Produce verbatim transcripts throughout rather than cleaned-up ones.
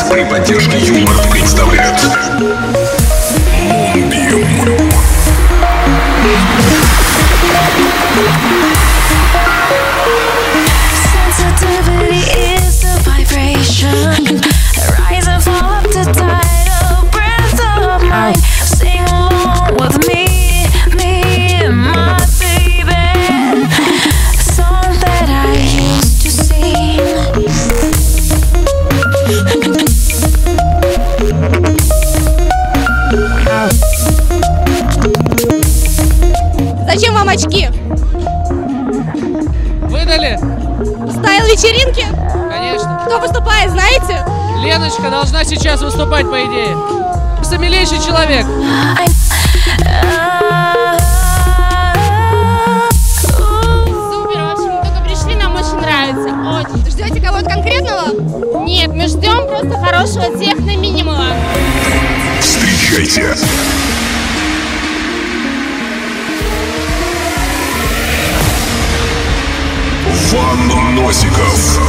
При поддержке Юмор представляют Moonbeam. Зачем вам очки? Выдали? Стайл вечеринки? Конечно. Кто выступает, знаете? Леночка должна сейчас выступать, по идее. Просто милейший человек. Супер, в общем, мы только пришли, нам очень нравится. Очень. Ждете кого-то конкретного? Нет, мы ждем просто хорошего техно-минимума. Встречайте. Ван Носиков.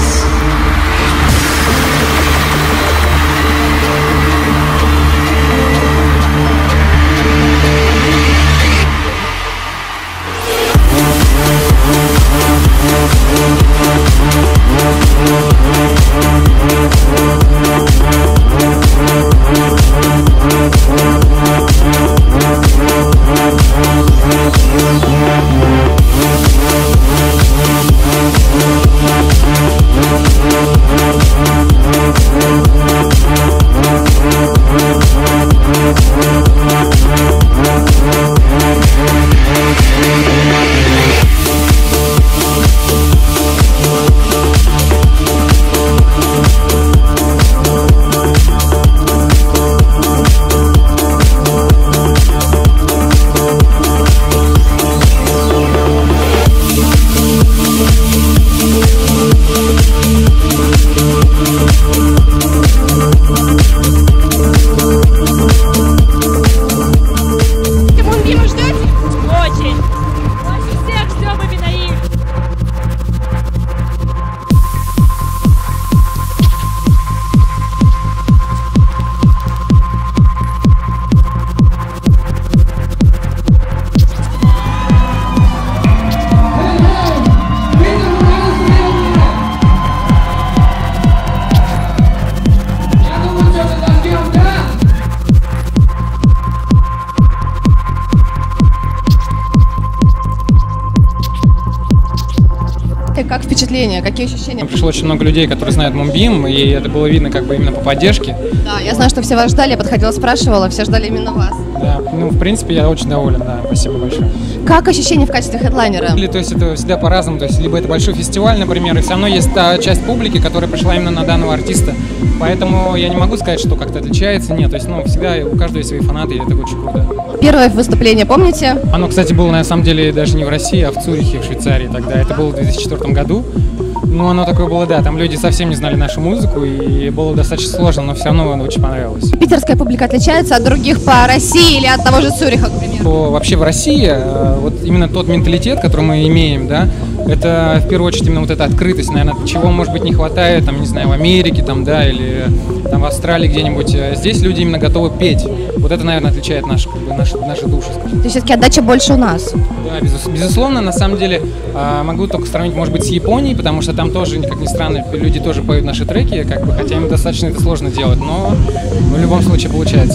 Как впечатления, какие ощущения? Пришло очень много людей, которые знают Moonbeam, и это было видно как бы именно по поддержке. Да, я знаю, что все вас ждали, я подходила, спрашивала, все ждали именно вас. Да, ну, в принципе, я очень доволен, да, спасибо большое. Как ощущения в качестве хедлайнера? Или, то есть это всегда по-разному, то есть либо это большой фестиваль, например, и все равно есть та часть публики, которая пришла именно на данного артиста, поэтому я не могу сказать, что как-то отличается, нет, то есть, ну, всегда у каждого есть свои фанаты, и это очень круто. Первое выступление, помните? Оно, кстати, было на самом деле даже не в России, а в Цюрихе, в Швейцарии тогда, это было в две тысячи четвёртом году. Ну, оно такое было, да, там люди совсем не знали нашу музыку, и было достаточно сложно, но все равно очень понравилось. Питерская публика отличается от других по России или от того же Цюриха, к примеру? То вообще в России вот именно тот менталитет, который мы имеем, да, это в первую очередь именно вот эта открытость, наверное, чего, может быть, не хватает, там, не знаю, в Америке, там, да, или там в Австралии где-нибудь. Здесь люди именно готовы петь. Вот это, наверное, отличает наши, как бы, наши, наши души, скажем. То есть все-таки отдача больше у нас? Да, безусловно, на самом деле, могу только сравнить, может быть, с Японией, потому что там тоже, как ни странно, люди тоже поют наши треки, как бы, хотя им достаточно это сложно делать, но в любом случае получается.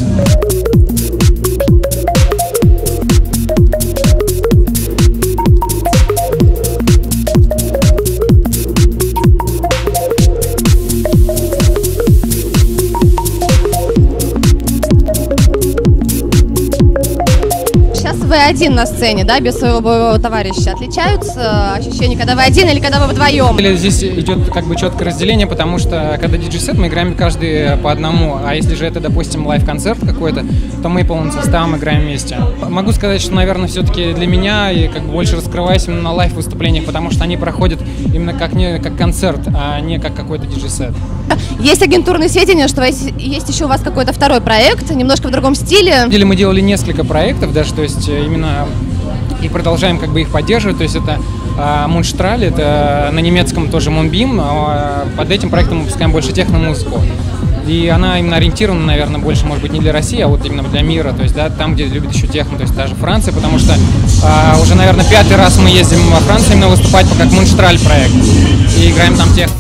Вы один на сцене, да, без своего боевого товарища. Отличаются ощущения, когда вы один или когда вы вдвоем? Здесь идет как бы четкое разделение, потому что когда диджей-сет, мы играем каждый по одному, а если же это, допустим, лайв-концерт какой-то, то мы полным составом играем вместе. Могу сказать, что, наверное, все-таки для меня и как бы больше раскрываюсь именно на лайв-выступлениях, потому что они проходят именно как, не, как концерт, а не как какой-то диджей-сет. Есть агентурные сведения, что есть еще у вас какой-то второй проект, немножко в другом стиле. Или мы делали несколько проектов даже, то есть именно и продолжаем как бы их поддерживать, то есть это Moonstrahl, это на немецком тоже Moonbeam, но под этим проектом мы выпускаем больше техно-музыку. И она именно ориентирована, наверное, больше, может быть, не для России, а вот именно для мира, то есть, да, там, где любят еще техно, то есть даже Франция, потому что а, уже, наверное, пятый раз мы ездим во Францию именно выступать по как Мунштраль проект и играем там техно.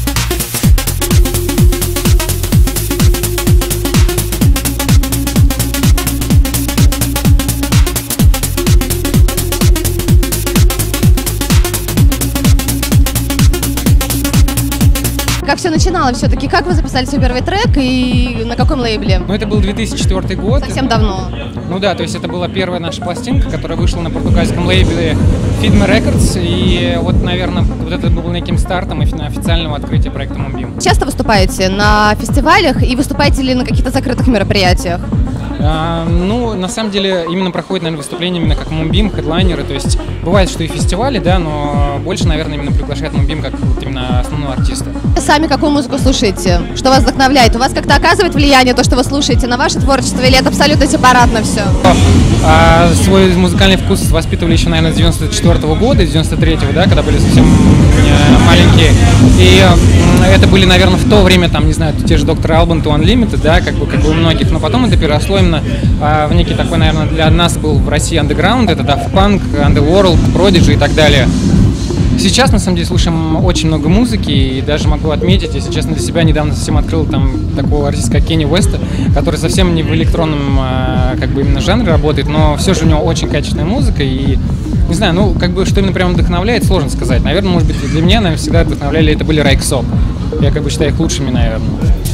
Как все начиналось все-таки? Как вы записали свой первый трек и на каком лейбле? Ну, это был две тысячи четвёртый год. Совсем давно. Ну да, то есть это была первая наша пластинка, которая вышла на португальском лейбле Fidme Records. И вот, наверное, вот это был неким стартом официального открытия проекта Moonbeam. Часто выступаете на фестивалях и выступаете ли на каких-то закрытых мероприятиях? А, ну, на самом деле, именно проходит, наверное, выступление именно как Moonbeam, хедлайнеры. То есть бывает, что и фестивали, да, но больше, наверное, именно приглашает Moonbeam как вот именно основного артиста. Сами какую музыку слушаете? Что вас вдохновляет? У вас как-то оказывает влияние то, что вы слушаете, на ваше творчество, или это абсолютно сепаратно все? А, свой музыкальный вкус воспитывали еще, наверное, с девяносто четвёртого года, с девяносто третьего, да, когда были совсем маленькие. И это были, наверное, в то время, там, не знаю, те же доктор Alban, To Unlimited, да, как бы, как бы у многих, но потом это переросло именно а, в некий такой, наверное, для нас был в России андеграунд, это Daft Punk, Underworld, Prodigy и так далее. Сейчас, на самом деле, слушаем очень много музыки, и даже могу отметить, если честно, для себя недавно совсем открыл там такого артиста, как Кенни Уэста, который совсем не в электронном, как бы, именно жанре работает, но все же у него очень качественная музыка, и, не знаю, ну, как бы, что именно прям вдохновляет, сложно сказать. Наверное, может быть, для меня, наверное, всегда вдохновляли, это были Райксоп. Я, как бы, считаю их лучшими, наверное.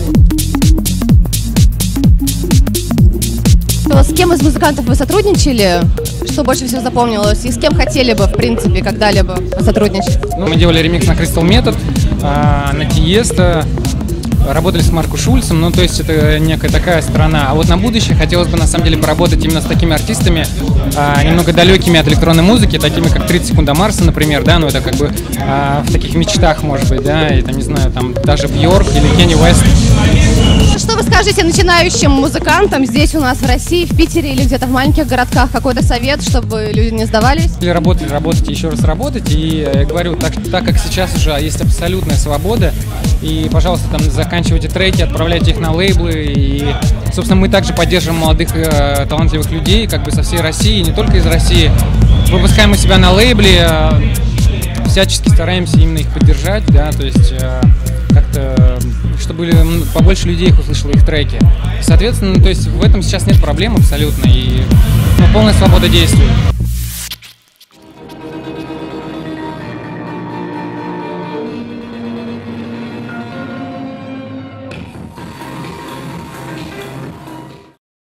С кем из музыкантов вы сотрудничали? Что больше всего запомнилось? И с кем хотели бы, в принципе, когда-либо сотрудничать? Ну, мы делали ремикс на Crystal Method, на Тиеста, работали с Марко Шульцем, ну, то есть это некая такая страна. А вот на будущее хотелось бы, на самом деле, поработать именно с такими артистами, а, немного далекими от электронной музыки, такими как тридцать секунд до Марса, например, да, ну, это как бы а, в таких мечтах, может быть, да, и там, не знаю, там, даже Бьорк или Кенни Уэст. Что вы скажете начинающим музыкантам здесь у нас в России, в Питере или где-то в маленьких городках? Какой-то совет, чтобы люди не сдавались? Или работать, работать и еще раз работать. И я говорю, так, так как сейчас уже есть абсолютная свобода, и, пожалуйста, там заканчивайте треки, отправляйте их на лейблы. И, собственно, мы также поддерживаем молодых э, талантливых людей, как бы со всей России, не только из России. Выпускаем у себя на лейбле, э, всячески стараемся именно их поддержать, да, то есть э, как-то, чтобы побольше людей услышало их треки. Соответственно, то есть в этом сейчас нет проблем абсолютно, и ну, полная свобода действий.